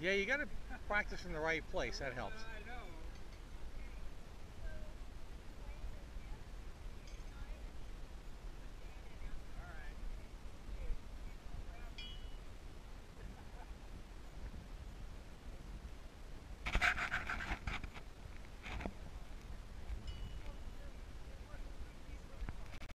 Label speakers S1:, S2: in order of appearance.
S1: Yeah, you got to practice in the right place. That helps.